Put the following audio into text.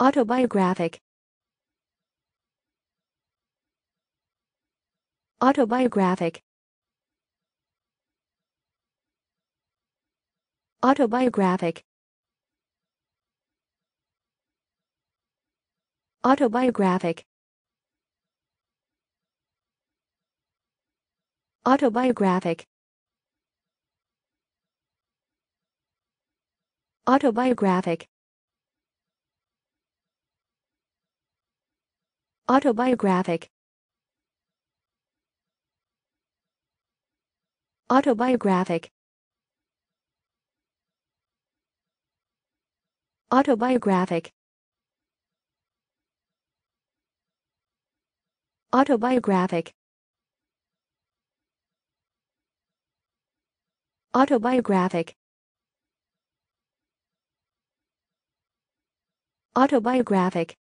Autobiographic. Autobiographic. Autobiographic. Autobiographic. Autobiographic. Autobiographic. Autobiographic. Autobiographic. Autobiographic. Autobiographic. Autobiographic. Autobiographic.